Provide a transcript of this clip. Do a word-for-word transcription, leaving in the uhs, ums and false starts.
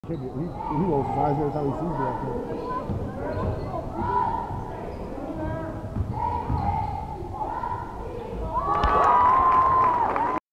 He, he rolls his eyes every time he sees black people.